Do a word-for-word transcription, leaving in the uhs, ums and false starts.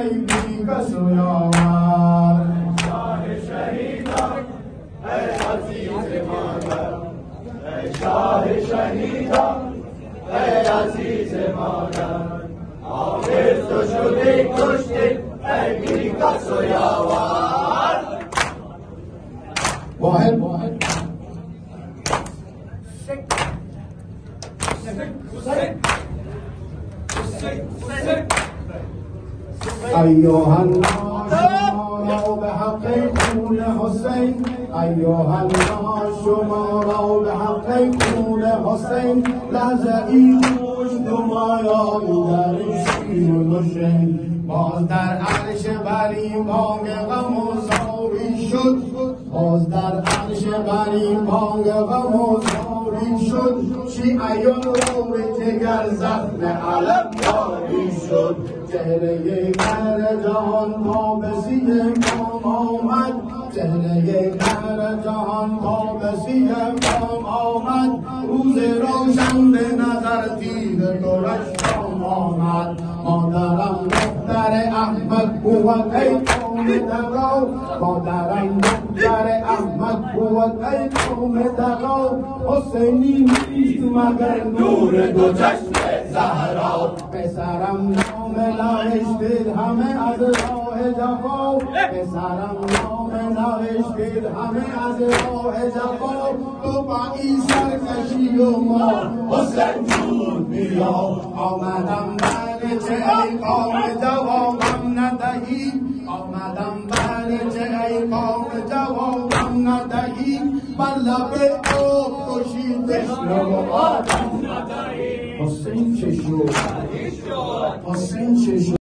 ای بی کس و یاور شاه شهیدان ای عزیز مادر ای شاه شهیدان ای عزیز مادر حافظ تو شدی کشتی ای بی کس و یاور واحد واحد ایها الناس شما را به حق خون حسین ایها الناس شما را به حق خون حسین لحظه ای خوش نمایان در شیر و نشین باز در عرش بری بانگ غم و زاری شد باز در عرش بری بانگ غم و زاری شد شیعیان رو تگر زخم علم یاری شد چهره کهر جهان تابسی کام آمد چهره کهر جهان تابسی کام آمد روز روشن به نظر تیر درش آمد مادرم دختر احمد بود ای قوم دقا مادرم دختر احمد بود ای قوم دقا حسینی نیست مگر نور دو چشم زهرا پسرم نام نوشتید همه از راه جفا پسرم نام نوشتید همه از راه جفا تو با این سرکشی و ما حسین جون بیا آمدم چه ای قوم جوابم ندهی آمدم چه ای قوم جوابم ندهی بر لب آب کشی تشنه و آدم ندهی حسین چه شد حسین چه شد